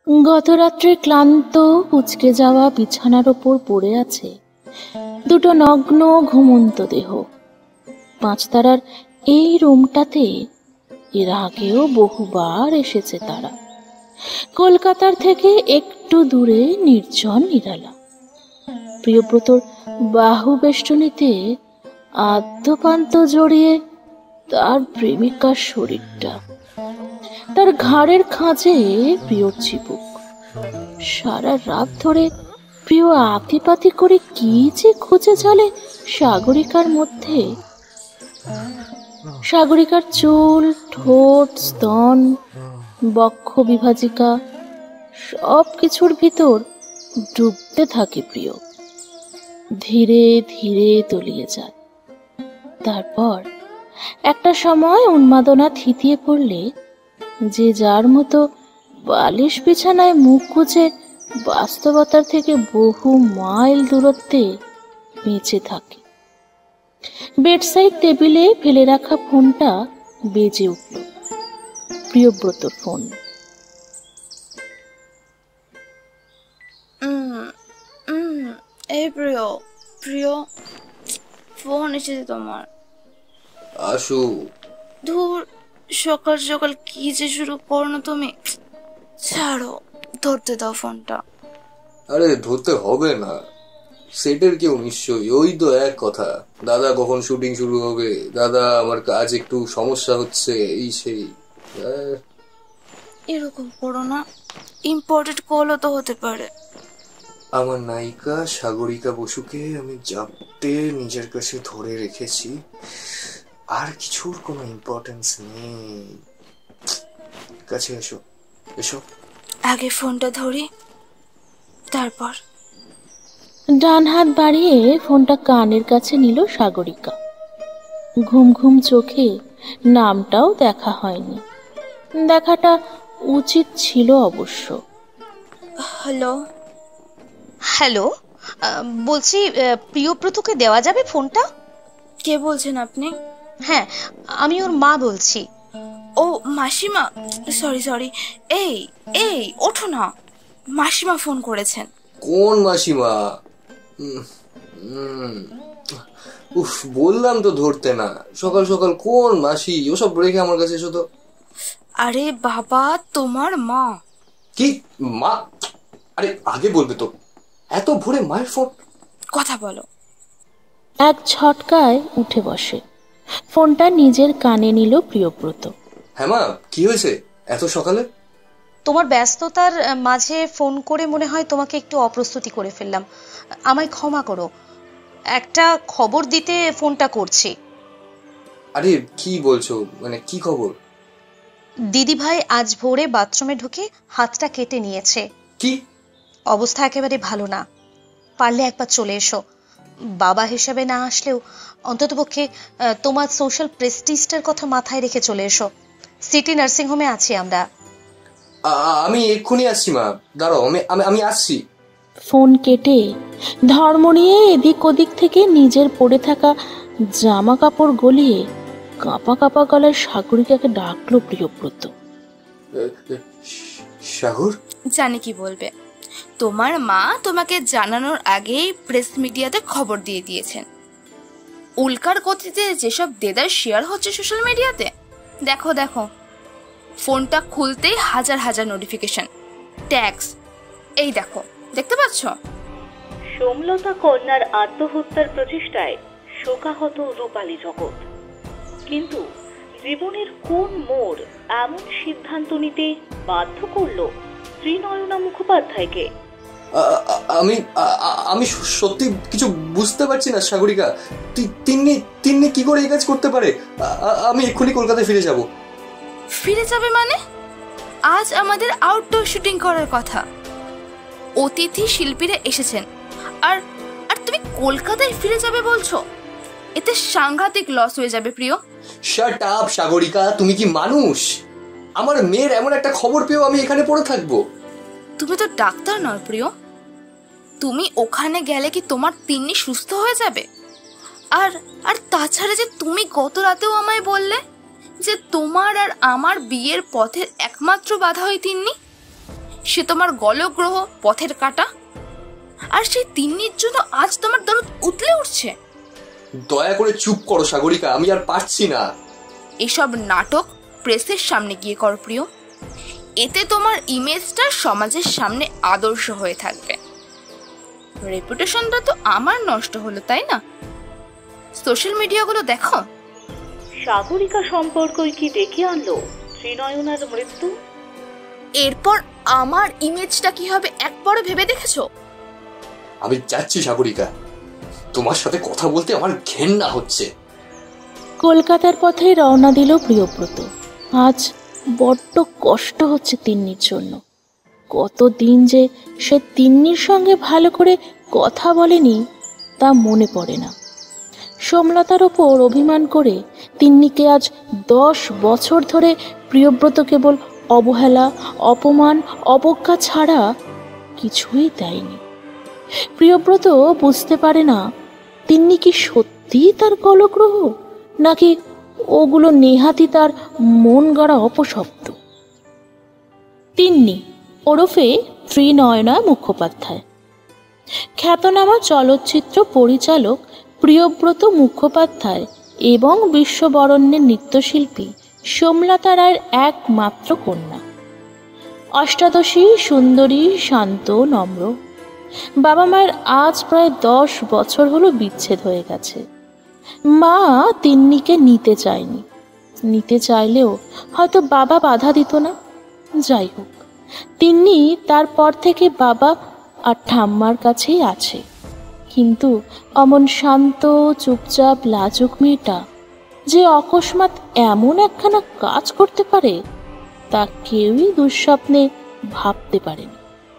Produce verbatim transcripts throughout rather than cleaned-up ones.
গত রাত্রে ক্লান্ত কুঁচকে যাওয়া বিছানার ওপর পড়ে আছে দুটো নগ্ন ঘুমন্ত দেহ। পাঁচতারার এই রুমটাতে এর আগেও বহুবার এসেছে তারা। কলকাতার থেকে একটু দূরে নির্জন নিরালা। প্রিয়ব্রতর বাহু বেষ্টনীতে আদ্যপান্ত জড়িয়ে তার প্রেমিকার শরীরটা, তার ঘাড়ের খাঁজে প্রিয়র চিবুক। সারা রাত ধরে প্রিয় আতিপাতি করে কি যে খুঁজে চলে সাগরিকার মধ্যে। সাগরিকার চুল, ঠোঁট, স্তন, বক্ষ বিভাজিকা সব কিছুর ভিতর ডুবতে থাকে প্রিয়। ধীরে ধীরে তলিয়ে যায়। তারপর একটা সময় উন্মাদনা থিতিয়ে পড়লে যে যার মতো বালিশ বিছানায় মুখ গুজে বাস্তবতার থেকে বহু মাইল দূরত্বে বেঁচে থাকে। বেডসাইড টেবিলে ফেলে রাখা ফোনটা বেজে উঠল। প্রিয়ব্রতর ফোন। এই প্রিয় প্রিয় ফোন এসেছে তোমার। আসু। ধুর, সকাল সকাল কি যে শুরু করো না তুমি। ছাড়ো, ধরতে দাও ফোনটা। আরে ধরতে হবে না, সেটের কেউ নিশ্চয়ই। ওই তো এক কথা, দাদা কখন শুটিং শুরু হবে, দাদা আমার কাজ একটু সমস্যা হচ্ছে, এই সেই। এরকম করো না, ইম্পর্টেন্ট কলও তো হতে পারে। আমার নায়িকা সাগরিকা বসুকে আমি জাপটে নিজের কাছে ধরে রেখেছি, আর কিছুর কোনো ইম্পর্টেন্স নেই। কাছে এসো এসো। আগে ফোনটা ধরি, তারপর। ডান হাত বাড়িয়ে ফোনটা কানের কাছে নিল সাগরিকা। ঘুম ঘুম চোখে নামটাও দেখা হয়নি। দেখাটা উচিত ছিল অবশ্য। হ্যালো হ্যালো, বলছি প্রিয়ব্রতকে দেওয়া যাবে ফোনটা? কে বলছেন আপনি? হ্যাঁ, আমি ওর মা বলছি। ও মাসিমা, সরি সরি। এই এই ওঠো না, মাসিমা ফোন করেছেন। কোন মাসিমা? উফ, বললাম তো ধরতে না। সকাল সকাল কোন মাসি? ওসব রেখে আমার কাছে এসো তো। আরে বাবা, তোমার মা। কি মা? আরে আগে বলবে তো, এত ভোরে মায়ের ফোন? কথা বলো। এক ঝটকায় উঠে বসে, ফোনটা নিজের কানে নিল প্রিয়ব্রত। হ্যাঁ মা, কি হয়েছে এত সকালে? তোমার ব্যস্ততার মাঝে ফোন করে মনে হয় তোমাকে একটু অপ্রস্তুতি করে ফেললাম, আমায় ক্ষমা করো। একটা খবর দিতে ফোনটা করছি। আরে কি বলছো, মানে কি খবর? দিদি ভাই আজ ভোরে বাথরুমে ঢুকে হাতটা কেটে নিয়েছে। কি? অবস্থা একেবারে ভালো না, পারলে একবার চলে এসো। বাবা হিসেবে না আসলেও অন্ততপক্ষে তোমার সোশ্যাল প্রেস্টিজটার কথা মাথায় রেখে চলে এসো। সিটি নার্সিং হোমে আছি আমরা। আমি এক্ষুনি আসছি মা, দাঁড়াও, আমি আমি আসছি। ফোন কেটে ধর্ম নিয়ে এদিক ওদিক থেকে নিজের পড়ে থাকা জামা কাপড় গলিয়ে কাঁপা কাঁপা গলায় সাগরিকাকে ডাকলো প্রিয়ব্রত। সাগর? জানি কি বলবে। তোমার মা তোমাকে জানানোর আগেই প্রেস মিডিয়াতে খবর দিয়ে দিয়েছেন। উল্কার গতিতে যেসব দেদার শেয়ার হচ্ছে সোশ্যাল মিডিয়াতে, দেখো দেখো, ফোনটা খুলতেই হাজার হাজার নোটিফিকেশন, ট্যাগস। এই দেখো, দেখতে পাচ্ছ? সোমলতা কন্যার আত্মহত্যার প্রচেষ্টায় শোকাহত রূপালী জগৎ। কিন্তু জীবনের কোন মোড় এমন সিদ্ধান্ত নিতে বাধ্য করলো শ্রীনয়না মুখোপাধ্যায়কে? আমি আমি সত্যি কিছু বুঝতে পারছি না সাগরিকা। তিন্নি তিন্নি কি করে এই কাজ করতে পারে? আমি এক্ষুনি কলকাতায় ফিরে যাব। ফিরে যাবে মানে? আজ আমাদের আউটডোর শুটিং করার কথা, অতিথি শিল্পীরা এসেছেন, আর আর তুমি কলকাতায় ফিরে যাবে বলছো? এতে সাংঘাতিক লস হয়ে যাবে প্রিয়। শাট আপ সাগরিকা, তুমি কি মানুষ? আমার মেয়ের এমন একটা খবর পেয়েও আমি এখানে পড়ে থাকবো? তুমি তো ডাক্তার নও প্রিয়, তুমি ওখানে গেলে কি তোমার তিন্নি সুস্থ হয়ে যাবে? আর আর তাছাড়া যে তুমি গত রাতেও আমায় বললে যে তোমার আর আমার বিয়ের পথের একমাত্র বাধা ওই তিন্নি, সে তোমার গলগ্রহ, পথের কাঁটা, আর সেই তিন্নির জন্য আজ তোমার দরদ উতলে উঠছে। দয়া করে চুপ করো সাগরিকা, আমি আর পারছি না। এসব নাটক প্রেসের সামনে গিয়ে কর প্রিয়, এতে তোমার ইমেজটা সমাজের সামনে আদর্শ হয়ে থাকবে। রেপুটেশনটা তো আমার নষ্ট হলো, তাই না? সোশ্যাল মিডিয়াগুলো দেখো। সাগরিকা সম্পর্কই কি ডেকে আনলো ত্রিনয়নার মৃত্যু? এরপর আমার ইমেজটা কি হবে একবারও ভেবে দেখেছো? আমি যাচ্ছি সাগরিকা, তোমার সাথে কথা বলতে আমার ঘেন্না হচ্ছে। কলকাতার পথে রওনা দিল প্রিয়ব্রত। আজ বড্ড কষ্ট হচ্ছে তিন্নির জন্য। কতদিন যে সে তিন্নির সঙ্গে ভালো করে কথা বলেনি তা মনে পড়ে না। সোমলতার ওপর অভিমান করে তিন্নিকে আজ দশ বছর ধরে প্রিয়ব্রত কেবল অবহেলা, অপমান, অবজ্ঞা ছাড়া কিছুই দেয়নি। প্রিয়ব্রত বুঝতে পারে না তিন্নি কি সত্যিই তার গলগ্রহ, নাকি ওগুলো নেহাতি তার মন গড়া অপশব্দ। তিন্নি ওরফে ত্রিনয়না মুখোপাধ্যায়, খ্যাতনামা চলচ্চিত্র পরিচালক প্রিয়ব্রত মুখোপাধ্যায় এবং বিশ্ববরণ্যের নৃত্যশিল্পী সোমলতা রায়ের একমাত্র কন্যা। অষ্টাদশী, সুন্দরী, শান্ত, নম্র। বাবা মায়ের আজ প্রায় দশ বছর হলো বিচ্ছেদ হয়ে গেছে। মা তিন্নিকে নিতে চায়নি, নিতে চাইলেও হয়তো বাবা বাধা দিত না। যাই হোক, তিন্নি তারপর থেকে বাবা আর ঠাম্মার কাছেই আছে। কিন্তু অমন শান্ত, চুপচাপ, লাজুক মেয়েটা যে অকস্মাৎ এমন একখানা কাজ করতে পারে তা কেউই দুঃস্বপ্নে ভাবতে পারেনি।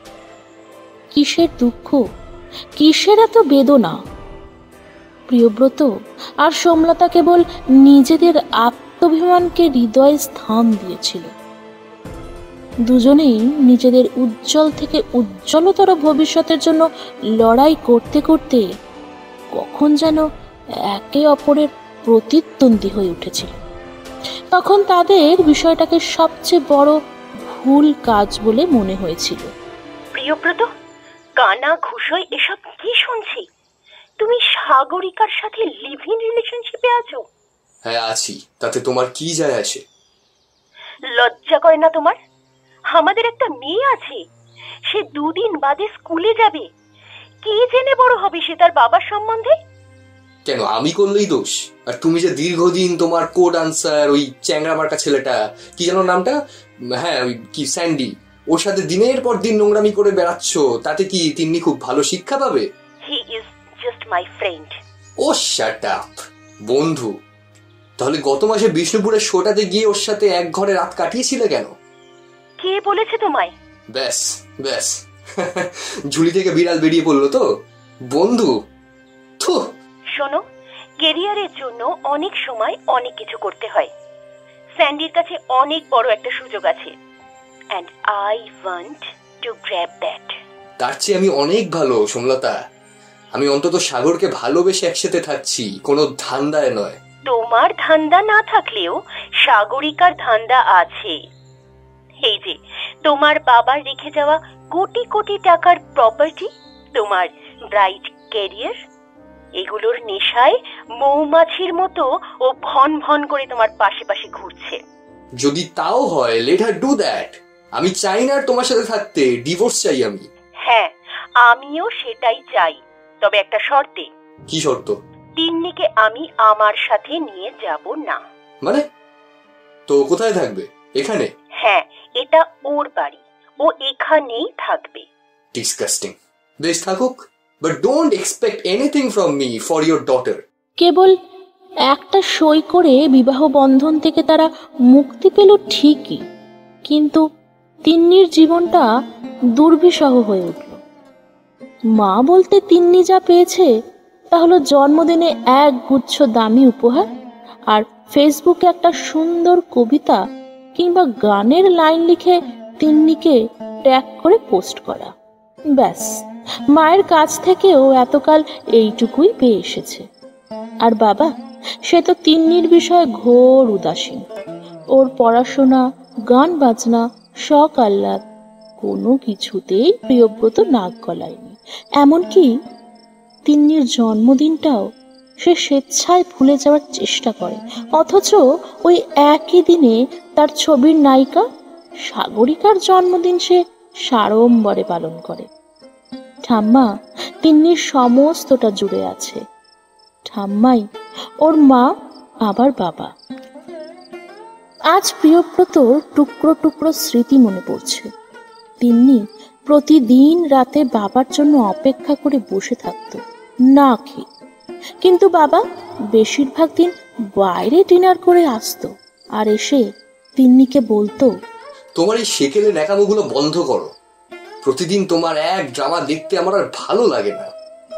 কিসের দুঃখ, কিসের এত বেদনা? প্রিয়ব্রত আর সোমলতা কেবল নিজেদের আত্মাভিমানকে হৃদয়ে স্থান দিয়েছিল। দুজনেই নিজেদের উজ্জ্বল থেকে উজ্জ্বলতর ভবিষ্যতের জন্য লড়াই করতে করতে কখন যেন একে অপরের প্রতিদ্বন্দ্বী হয়ে উঠেছিল। তখন তাদের বিষয়টাকে সবচেয়ে বড় ভুল কাজ বলে মনে হয়েছিল। প্রিয়ব্রত, কানা ঘুষোয় এসব কি শুনছি? তুমি সাগরিকার সাথে লিভ ইন রিলেশনশিপে আছো? হ্যাঁ আছি, তাতে তোমার কি যায় আসে? লজ্জা করে না তোমার? আমাদের একটা মেয়ে আছে, সে দুদিন বাদে স্কুলে যাবে। কে জেনে বড় হবে সে তার বাবার সম্বন্ধে? কেন আমি করলেই দোষ? আর তুমি যে দীর্ঘদিন তোমার কো ডান্সার ওই চ্যাংড়া মার্কা ছেলেটা, কি যেন নামটা, হ্যাঁ ওই কি স্যান্ডি, ওর সাথে দিনের পর দিন নোংরামি করে বেড়াচ্ছ, তাতে কি তিন্নি খুব ভালো শিক্ষা পাবে? He is just my friend. Oh shut up, বন্ধু। তাহলে গত মাসে বিষ্ণুপুরের শোটাতে গিয়ে ওর সাথে এক ঘরে রাত কাটিয়েছিলে কেন? কে বলেছে তোমায়? ব্যাস ব্যাস, ঝুলি থেকে বিড়াল বেরিয়ে পড়লো তো, বন্ধু। থু। শোনো, ক্যারিয়ারের জন্য অনেক সময় অনেক কিছু করতে হয়। স্যান্ডির কাছে অনেক বড় একটা সুযোগ আছে, and I want to grab that. তার চেয়ে আমি অনেক ভালো সোমলতা। আমি অন্তত সাগরকে ভালোবেসে একসাথে থাকছি, কোনো ধান্দায় নয়। তোমার ধান্দা না থাকলেও সাগরিকার ধান্দা আছে। এই যে তোমার বাবার রেখে যাওয়া কোটি কোটি টাকার প্রপার্টি, তোমার ব্রাইট ক্যারিয়ার, এগুলোর নেশায় মৌমাছির মতো ও ভন ভন করে তোমার পাশে পাশে ঘুরছে। যদি তাও হয়, লেট হার ডু দ্যাট। আমি চাই না আর তোমার সাথে থাকতে, ডিভোর্স চাই আমি। হ্যাঁ, আমিও সেটাই চাই, তবে একটা শর্তে। কি শর্ত? তিন্নিকে আমি আমার সাথে নিয়ে যাব না। মানে? তো কোথায় থাকবে? এখানে? হ্যাঁ, এটা ওর বাড়ি, ও এখানেই থাকবে। ডিসকাস্টিং। বেশ থাকুক, but don't expect anything from me for your daughter. কেবল একটা সই করে বিবাহ বন্ধন থেকে তারা মুক্তি পেল ঠিকই, কিন্তু তিন্নির জীবনটা দুর্বিষহ হয়ে উঠল। মা বলতে তিন্নি যা পেয়েছে তা হলো জন্মদিনে এক গুচ্ছ দামি উপহার আর ফেসবুকে একটা সুন্দর কবিতা কিংবা গানের লাইন লিখে তিন্নিকে ট্যাগ করে পোস্ট করা। ব্যাস, মায়ের কাছ থেকেও এতকাল এইটুকুই পেয়ে এসেছে। আর বাবা, সে তো তিন্নির বিষয়ে ঘোর উদাসীন। ওর পড়াশোনা, গান বাজনা, শখ আহ্লাদ কোনো কিছুতেই প্রিয়ব্রত নাক গলায়নি। এমনকি তিন্নির জন্মদিনটাও সে স্বেচ্ছায় ভুলে যাওয়ার চেষ্টা করে, অথচ ওই একই দিনে তার ছবির নায়িকা সাগরিকার জন্মদিন সে সাড়ম্বরে পালন করে। ঠাম্মা তিন্নির সমস্তটা জুড়ে আছে। ঠাম্মাই ওর মা, আবার বাবা। আজ প্রিয়ব্রতর টুকরো টুকরো স্মৃতি মনে পড়ছে। তিন্নি প্রতিদিন রাতে বাবার জন্য অপেক্ষা করে বসে থাকতো না খেয়ে, কিন্তু বাবা বেশিরভাগ দিন বাইরে ডিনার করে আসতো আর এসে তিন্নিকে বলতো, তোমার এই সেকেলে ন্যাকামোগুলো বন্ধ করো। প্রতিদিন তোমার এক ড্রামা দেখতে আমার আর ভালো লাগে না।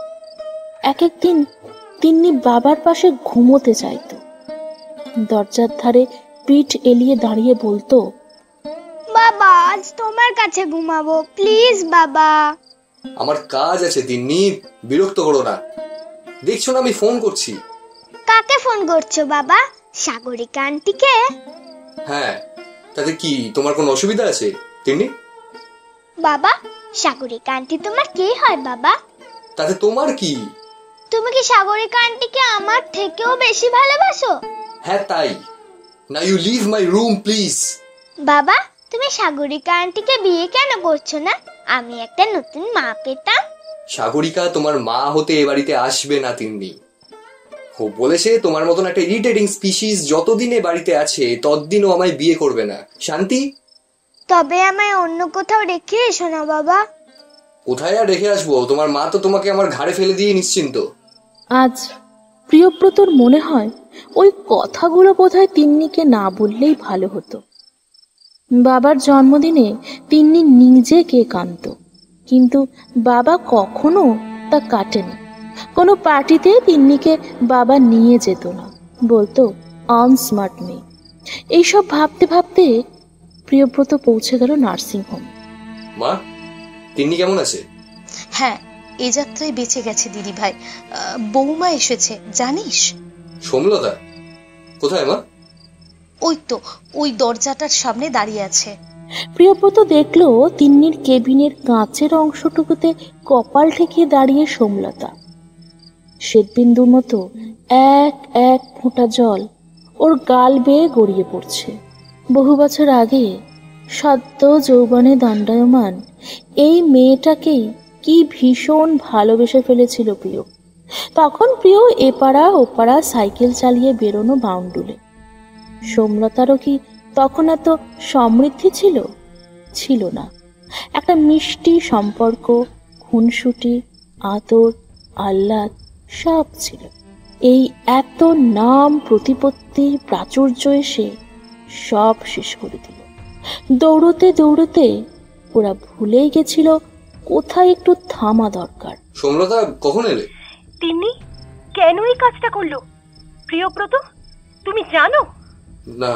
এক একদিন তিন্নি বাবার পাশে ঘুমোতে চাইতো। দরজার ধারে পিঠ এলিয়ে দাঁড়িয়ে বলতো, বাবা আজ তোমার কাছে ঘুমাবো প্লিজ বাবা। আমার কাজ আছে তিন্নি, বিরক্ত করো না। দেখছো না আমি ফোন করছি। কাকে ফোন করছো বাবা? সাগরিকা আন্টিকে? হ্যাঁ, তাতে কি তোমার কোনো অসুবিধা আছে তিন্নি? বাবা সাগরিকা আন্টি তোমার কে হয় বাবা? তাতে তোমার কি? তুমি কি সাগরিকা আন্টিকে আমার থেকেও বেশি ভালোবাসো? হ্যাঁ তাই। Now you leave my room please. বাবা তুমি সাগরিকা আন্টিকে বিয়ে কেন করছো না? আমি একটা নতুন মা পেতাম। সাগরিকা তোমার মা হতে এ বাড়িতে আসবে না তিন্নি। ও বলেছে তোমার মতন একটা ইরিটেটিং স্পিসিস যতদিন এ বাড়িতে আছে ততদিনও আমায় বিয়ে করবে না। শান্তি? তবে আমায় অন্য কোথাও রেখে এসো না বাবা। কোথায় আর রেখে আসবো? তোমার মা তো তোমাকে আমার ঘাড়ে ফেলে দিয়ে নিশ্চিন্ত। আজ প্রিয়ব্রতর মনে হয় ওই কথাগুলো বোধহয় তিন্নিকে না বললেই ভালো হতো। বাবার জন্মদিনে তিন্নি নিজে কেক আনত, কিন্তু বাবা কখনো তা কাটেনি। কোনো পার্টিতে তিন্নিকে বাবা নিয়ে যেত না, বলতো আনস্মার্ট মেয়ে। এইসব ভাবতে ভাবতে প্রিয়ব্রত পৌঁছে গেল নার্সিং হোম। মা, তিন্নি কেমন আছে? হ্যাঁ, এ যাত্রায় বেঁচে গেছে দিদি ভাই। বৌমা এসেছে জানিস? সোমলতা কোথায় মা? ওই তো ওই দরজাটার সামনে দাঁড়িয়ে আছে। প্রিয়ব্রত দেখলো তিন্নির কেবিনের কাঁচের অংশটুকুতে কপাল ঠেকিয়ে দাঁড়িয়ে সোমলতা। শ্বেতবিন্দুর মতো এক এক ফোঁটা জল ওর গাল বেয়ে গড়িয়ে পড়ছে। বহু বছর আগে সদ্য যৌবনে দণ্ডায়মান এই মেয়েটাকেই কি ভীষণ ভালোবেসে ফেলেছিল প্রিয়। তখন প্রিয় এপাড়া ওপাড়া সাইকেল চালিয়ে বেরোনো বাউন্ডুলে। সোমলতারও কি তখন এত সমৃদ্ধি ছিল? ছিল না। একটা মিষ্টি সম্পর্ক, খুনসুটি, আদর, আহ্লাদ সব ছিল। এই এত নাম প্রতিপত্তি প্রাচুর্য এসে সব শেষ করে দিল। দৌড়তে দৌড়তে ওরা ভুলেই গেছিল কোথায় একটু থামা দরকার। সোমলতা কখন এলে? তিন্নি কেন এই কাজটা করলো? প্রিয়ব্রত তুমি জানো? না,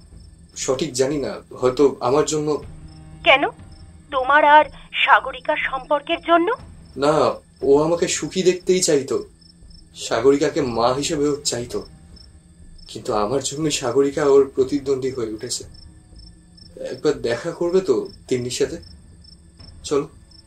সঠিক জানি না। হয়তো আমার জন্য। কেন? তোমার আর সাগরিকার সম্পর্কের জন্য? না, ও আমাকে সুখী দেখতেই চাইতো, সাগরিকাকে মা হিসেবেও চাইতো। কিন্তু আমার জন্য সাগরিকা ওর প্রতিদ্বন্দ্বী হয়ে উঠেছে। একবার দেখা করবে তো তিন্নির সাথে? চলো।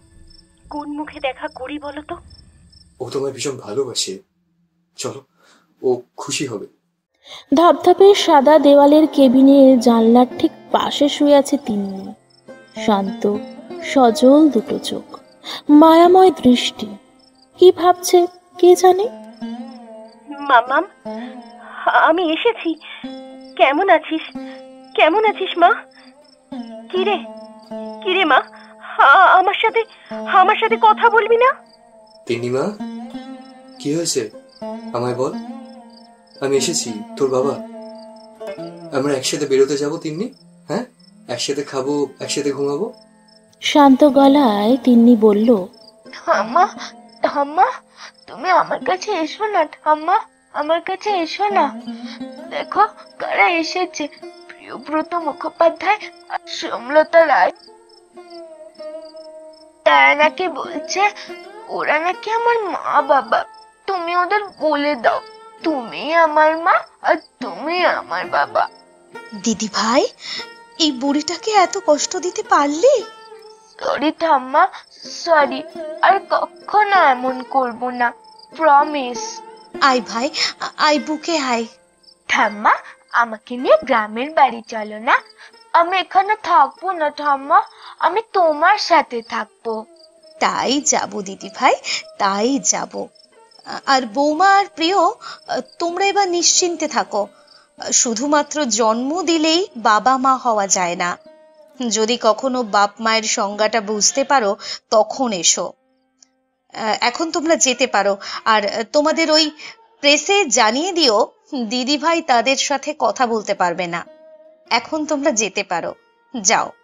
কোন মুখে দেখা করি বলো তো? ও তোমায় ভীষণ ভালোবাসে, চলো, ও খুশি হবে। ধপধপে সাদা দেওয়ালের কেবিনের জানলার ঠিক পাশে শুয়ে আছে তিন্নি। শান্ত সজল দুটো চোখ, মায়াময় দৃষ্টি। কি ভাবছে কে জানে। মামাম আমি এসেছি। কেমন আছিস? কেমন আছিস মা? কিরে কিরে মা, আমার সাথে আমার সাথে কথা বলবি না? তিন্নি মা, কি হয়েছে আমায় বল। আমি এসেছি, তোর বাবা। আমরা একসাথে বেরোতে যাবো তিন্নি। হ্যাঁ, একসাথে খাবো, একসাথে ঘুমাবো। শান্ত গলায় তিন্নি বলল, ঠাম্মা ঠাম্মা তুমি আমার কাছে এসো না। ঠাম্মা আমার কাছে এসো না। দেখো কারা এসেছে, প্রিয়ব্রত মুখোপাধ্যায় আর সোমলতা রায়। তারা নাকি বলছে ওরা নাকি আমার মা বাবা। তুমি ওদের বলে দাও তুমি আমার মা আর তুমি আমার বাবা। দিদি ভাই, এই বুড়িটাকে এত কষ্ট দিতে পারলি? সরি ঠাম্মা, সরি, আর কখনো এমন করব না, প্রমিস। আয় ভাই, আয় বুকে আয়। ঠাম্মা, আমাকে নিয়ে গ্রামের বাড়ি চলো না। আমি এখানে থাকবো না ঠাম্মা, আমি তোমার সাথে থাকবো। তাই যাব দিদি ভাই, তাই যাব। আর বৌমা আর প্রিয়, তোমরা এবার নিশ্চিন্তে থাকো। শুধুমাত্র জন্ম দিলেই বাবা মা হওয়া যায় না। যদি কখনো বাপ মায়ের সংজ্ঞাটা বুঝতে পারো তখন এসো। এখন তোমরা যেতে পারো। আর তোমাদের ওই প্রেসে জানিয়ে দিও দিদি ভাই তাদের সাথে কথা বলতে পারবে না। এখন তোমরা যেতে পারো, যাও।